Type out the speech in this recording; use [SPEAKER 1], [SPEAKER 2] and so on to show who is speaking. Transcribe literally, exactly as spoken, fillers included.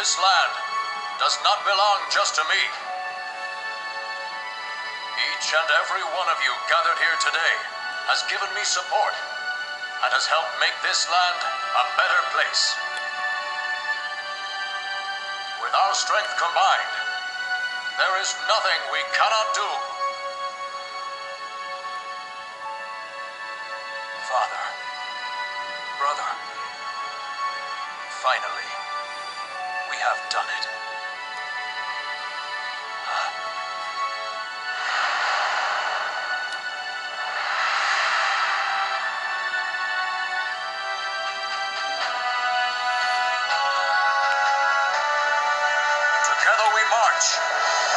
[SPEAKER 1] This land does not belong just to me. Each and every one of you gathered here today has given me support and has helped make this land a better place. With our strength combined, there is nothing we cannot do. Father, brother, finally, we have done it. Together we march.